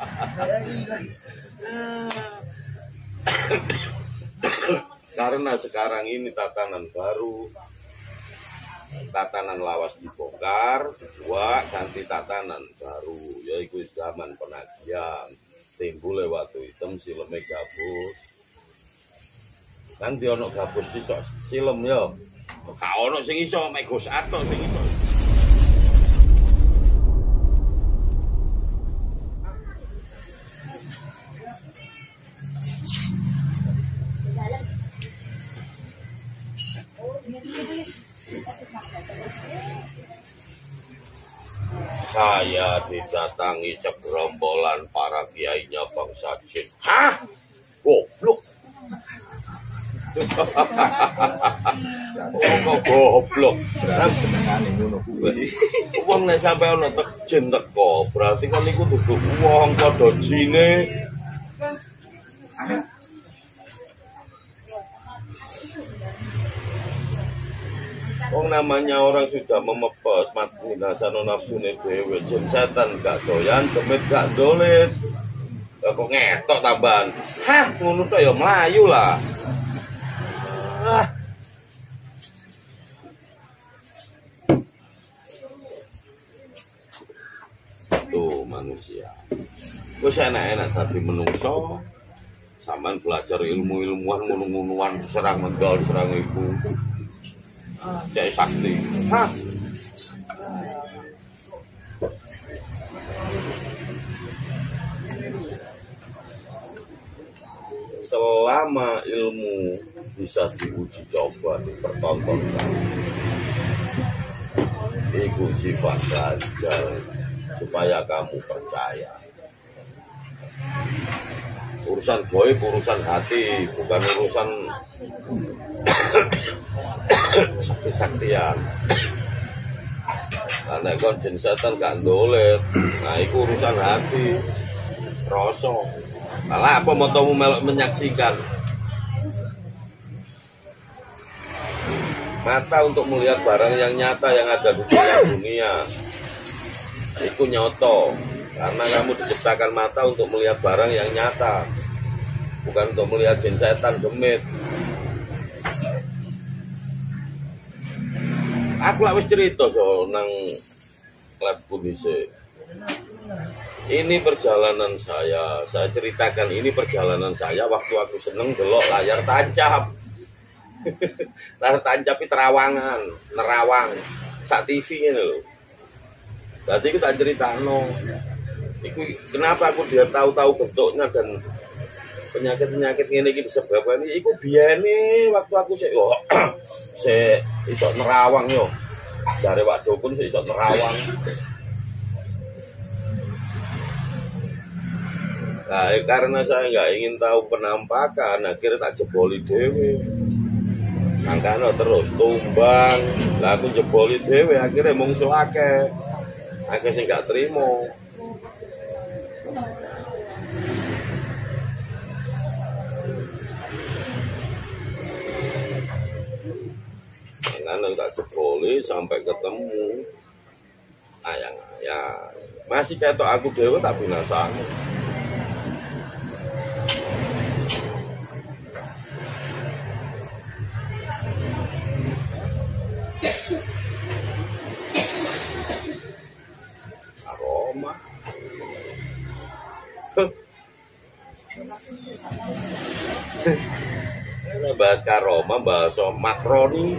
Karena sekarang ini tatanan baru, tatanan lawas dibongkar, kedua ganti tatanan baru, yaitu zaman penagihan, timbul lewat hitam sileme gabus. Kan dia ono gabus iso silem ya. Gak ono sing iso mek Gus Atok sing iso. Saya didatangi segerombolan para kiainya bangsa jin. Hah? Goblok. Kok goblok. Wong nek sampe ana jin teko, berarti kan iku duduk wong padha jine. Wong namanya orang sudah memepes mati nasano nafsune dhewe, jin setan gak doyan, demit gak dolit. Kok ngetok tambahan. Hah, ngono tok ya mlayu lah. Ah. Tuh manusia. Wis enak-enak dadi menungso. Sampeyan belajar ilmu-ilmuan ngono-ngonoan serang medal, serang ibu. Jaya sakti. Hah? Selama ilmu bisa diuji coba, dipertontonkan, itu sifat dajjal supaya kamu percaya. Urusan goib, urusan hati, bukan urusan sakti-saktian. Karena kon jin setan gak dolet. Nah, itu urusan hati. Rasa. Malah apa motomu melok menyaksikan? Mata untuk melihat barang yang nyata yang ada di dunia. Itu nyoto. Karena kamu diciptakan mata untuk melihat barang yang nyata. Bukan untuk melihat jin setan demit. Aku lak wis cerita so nang labku dhisik. Ini perjalanan saya ceritakan ini perjalanan saya waktu aku seneng delok layar tancap. Layar tancap itu terawangan, nerawang, sak TV ini lho. Berarti aku tak ceritano. Iku kenapa aku dia tahu-tahu bentuknya dan penyakit-penyakit ini disebabkan ini. Iku biyene waktu aku sik iso nerawang yo. Dari Wak Dukun sik iso nerawang. Nah, karena saya nggak ingin tahu penampakan, akhirnya tak jeboli dewe. Makanya terus tumbang, lah aku jeboli dewe, akhirnya mungsu akeh sing gak terima. Makanya tak jeboli sampai ketemu ayang-ayang. Masih ketok aku dewe tak binasa. Aroma. Ini bahas karoma, bahas makroni.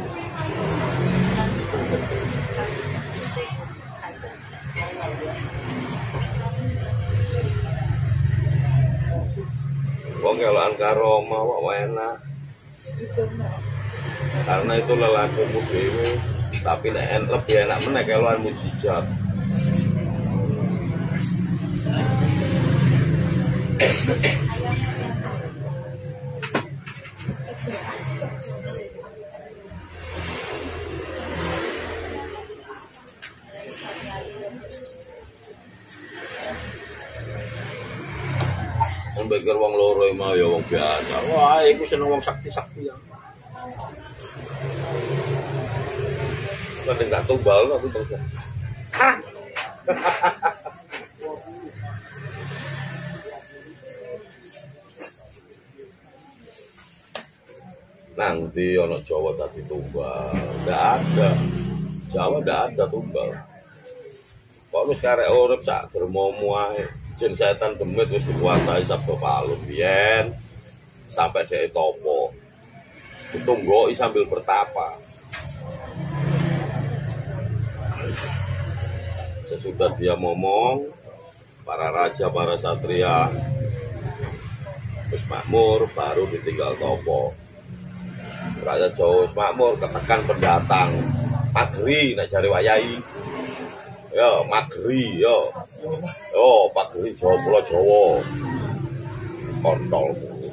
Wong kelokan karoma kok enak. Karena itu lelakumu dhewe, tapi nek lebih enak meneh kelokan mujizat. Pikir wong loro mah ya wong biasa. Wah, iku seneng wong sakti-saktian. Kan enggak tumbal aku bangsa. Hah. Nanti ono Jawa tadi tumbal, nggak ada. Jawa nggak ada tumbal. Kok wis karek urip sak dermomu ae. Jin setan demit wis dikuasai Sabdo Palung biyen sampai dhek topo. Ditunggoi sambil bertapa. Sesudah dia ngomong, para raja, para satria wis makmur, baru ditinggal topo. Raja Jawa wis makmur, ketekan pendatang. Pageri nek jare wayahi. Ya, magri yo. Oh, pageri Jawa Pulau Jawa. Kontol.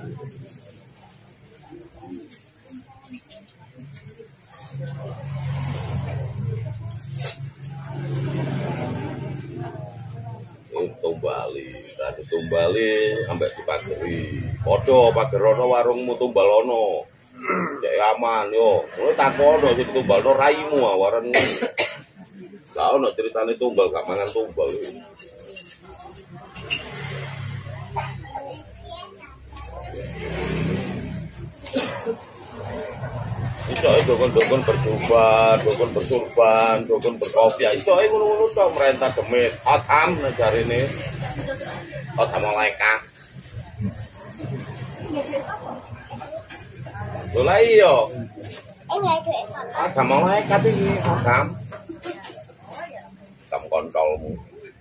Tumbali, tadi tumbali ambek dipageri. Padha pagerono warungmu tumbalono. Cek aman yo. Kowe takono sing tumbalno raimu awaran. Lah ono ceritane tumbal gak mangan tumbal. Iso dokon-dokon berjubah, dokon bersurban, dokon berkopiah. Iso ngono-ngono tok merentah demit. Otam jarine. Otam malaikat. Lho lah iya. Otam malaikat iki, otam. Otam kontolmu.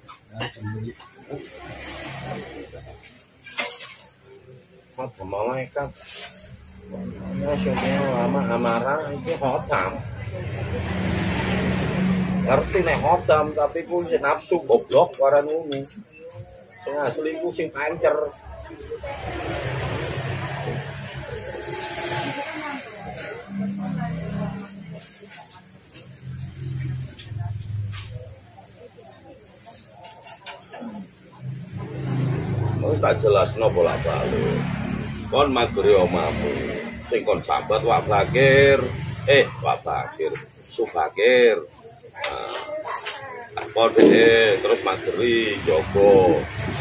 Otam malaikat. Nasional lama amarah itu hotam. Ngerti nek hotam tapi ku nafsu goblok waran ngono. Sing asli ku sing pancer. Mau tak jelasno bolak-balik. Kon magere omamu. Sing kon sambat Wak Bakir, Wak Bakir, Subakir, apa deh, terus mageri, Joko.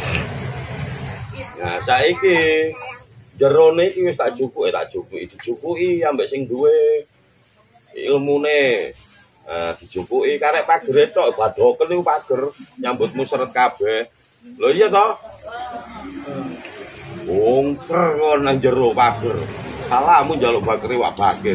Nah saiki jerone iki wis tak dijupuki ambek sing duwe ilmune. Dijupuki karek pagere tok badoken niku pager nyambutmu seret kabeh. Lho iya toh? Wongker kon nang jero pager. Salahmu njaluk bakri Wak Bakir.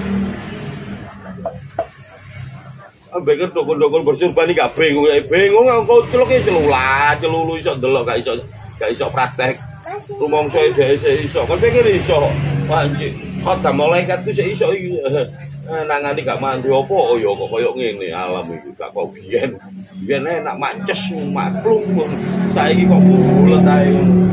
Ambek dokon-dokon bersurban iki gak bingung, kok celuke celulu iso ndelok gak iso praktek. Rumangsa dhek iso, kon pikir iso. Anjir, kok malaikat ku sik iso iki. Nangani gak mandi apa oh ya kok koyo ngene alam iki gak kok biyen. Biyen enak maces maklum. Saiki kok bulet ae.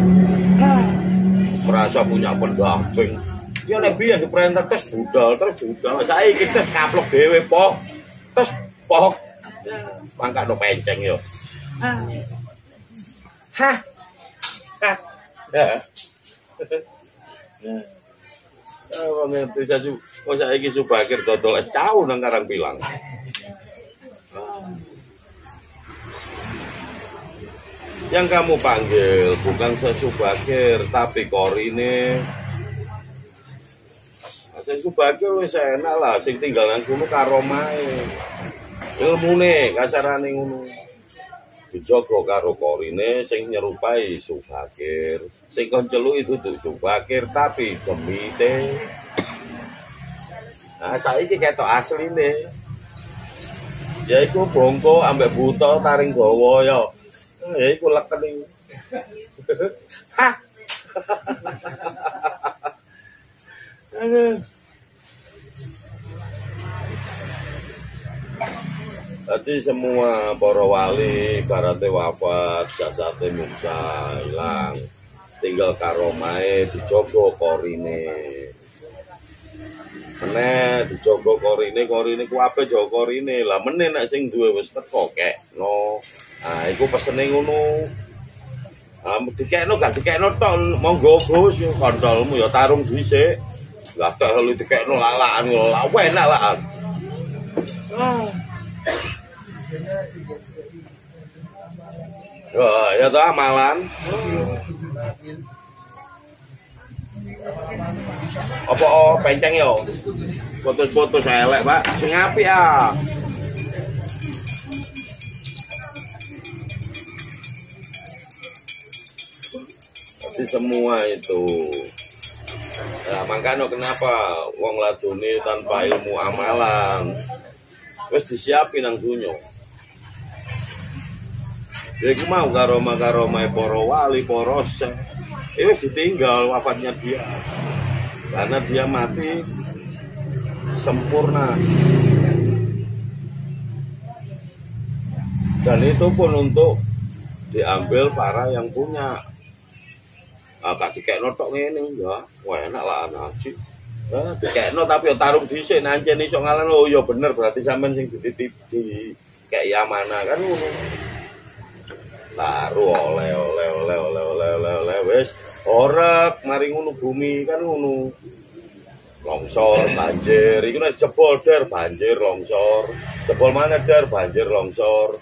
Merasa punya pendamping. Ya nek biyen diperintah tes budal. Saiki tes kaplok dhewe pok. Tes pok. Mangkano penceng yo. Hah. Wong ngerti sasu. Kok saiki Subakir dodol es cau nang Karangpilang. Yang kamu panggil bukan Subakir tapi Korine. Sing Subakir wis enak lah, sing tinggal nang kono karo mae. Ilmune kasarane ngono. Dijogo karo Korine sing nyerupai Subakir. Sing kon celuk itu tuh Subakir tapi demite. Nah, saiki ketok asline. Ya iku bongko ambek buta taring dawa ya. Ya iku leken iki. Hah. Tadi semua para wali barate wafat, jasate Musa hilang. Tinggal karomae dijogo Korine. Meneh dijogo Korine ku ape jogo Korine. Lah meneh nek sing duwe wis teko kekno. Nah, iku pesene ngono. Dikekno gak dikekno tok monggo Gus kontolmu ya tarung dhisik. Lah tek lu dikekno lalakan lho, enak lakan. Ya toh amalan. Apa penceng yo? Putus-putus elek, Pak. Sing apik ah. Jadi semua itu. Nah, makanya kenapa wong ladune tanpa ilmu amalan wis disiapin nang dunya. Iku mau karoma-karoma para wali, para syekh. Itu ditinggal wafatnya dia. Karena dia mati sempurna. Dan itu pun untuk diambil para yang punya. Kak dikekno tok ngene ya. Wah enak lah anak. Dikekno tapi yo tarung dhisik nancen iso ngalan. Oh ya bener berarti sampean sing dititipi kayak amanah kan ngono. Laru oleh wis orek mari ngono bumi kan ngono. Longsor, banjir, iku nek jebol der banjir longsor. Jebol mana der banjir longsor.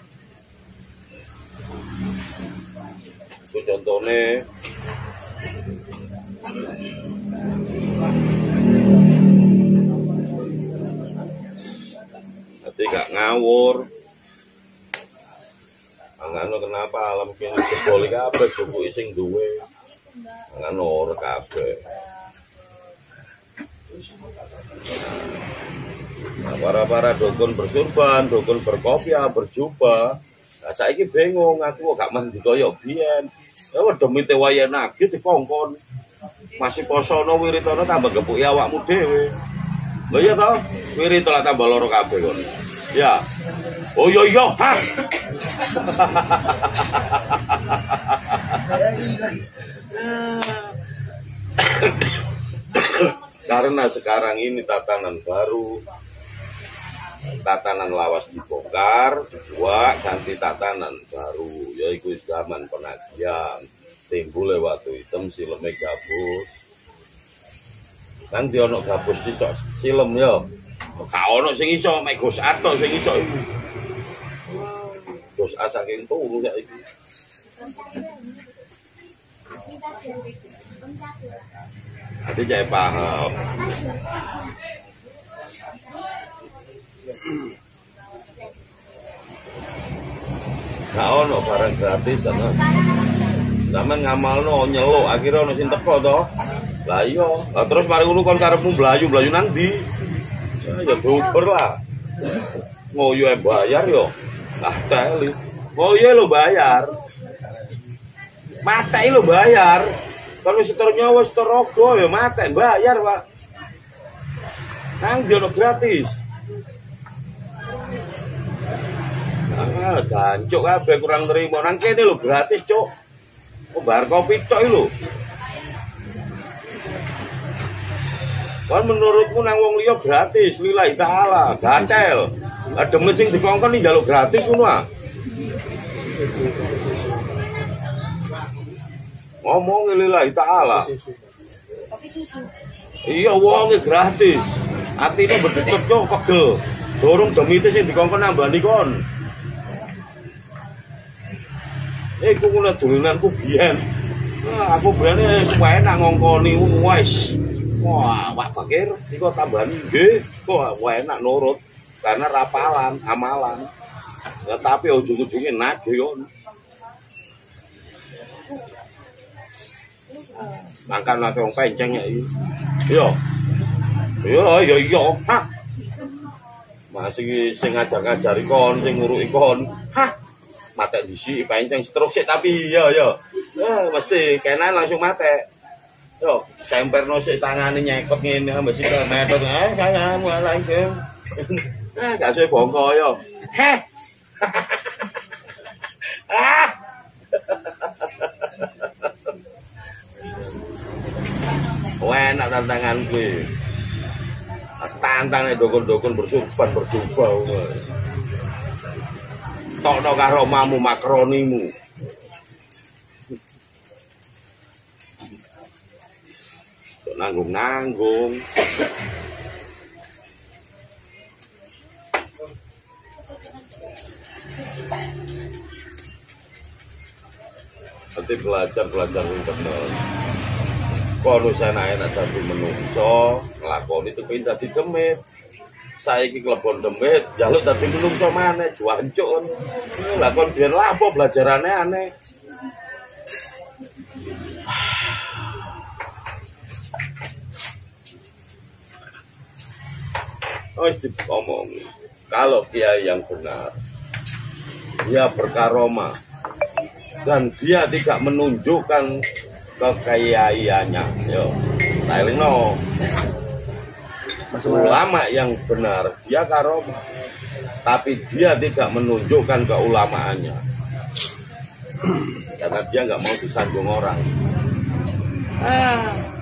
Itu contohnya nanti gak ngawur. Angano kenapa alam kini jebol kabeh suku sing duwe. Angano ora kabeh. Nah, para dukun bersurban, dukun berkopiah, berjubah. Nah, saiki bingung aku kok gak mandi kaya biyen. Ya demi te waya nagih dikongkon. Masih posono wiritana tambah gepuki awakmu dhewe. Lho iya to, wirita tambah loro kabeh kon. Ya. Oh iya. Ha. Karena sekarang ini tatanan baru, tatanan lawas dibongkar, dibuat ganti tatanan baru, yaitu zaman penagihan, timbul lewat hitam sileme gabus. Kan diono gabus iso silem ya. Gak ono sing iso mek Gus Ato sing iso iku. Gus A saking turu saiki. Ati jek paham. Gak ono barang gratis ana. Sampeyan ngamalno nyeluk akhire ono sing teko to. Lah iya, terus mari ngono kon karepmu blayu nang ndi? Ya guber lah. Ngoyo bayar yo. Ah teli. Ngoyo lo bayar. Matek lo bayar. Kalau setor nyawa setor rogo ya matek bayar, Pak. Nang dia gratis. Ah, gancuk kabeh kurang terima. Nang kene lo gratis, Cuk. Oh, bar kopi tok lho. Kan menurutmu nang wong liya gratis, lillahi taala, gatel. Lah demen sing dikongkon njaluk gratis ngono ah. Ngomong lillahi taala. Kopi susu. Iya wonge gratis. Atine bedecet yo pegel. Dorong demite sing dikongkon nambani kon. Iku ngono dolenanku biyen. Nah, aku biyen suwe enak ngongkoni wis. Wah, Pak Bakir, iku tambahan nggih. Kok enak nurut karena rapalan, amalan. Ya tapi ujung-ujungnya nagih kon. Mangkan lagi wong penceng ya iki. Iya. Iya. Hah. Masih sing ngajar-ngajari kon, sing nguruki kon. Hah. Matek disi penceng stroke sik tapi iya. Mesti kenan langsung matek. Yo, semperno sik tangane nyekot ngene mesti metot. Sayang waalaikum. Gak suwe bongko yo. Heh. Ah. Enak tantangan kuwi. Tantang dukun-dukun berjubah. Tokno karo mamu makronimu. Nanggung. Nanti belajar internal. kono enak dadi menungso, nglakoni itu pengen dadi demit. Saiki klebon demit, njaluk dadi menungso maneh, juancuk. Lah kon biyen lapo belajarane aneh. Ngomong, kalau kiai yang benar, dia berkaromah dan dia tidak menunjukkan kekayaiannya. Yo, no. Ulama yang benar, dia karomah, tapi dia tidak menunjukkan keulamaannya, karena dia nggak mau disanjung orang.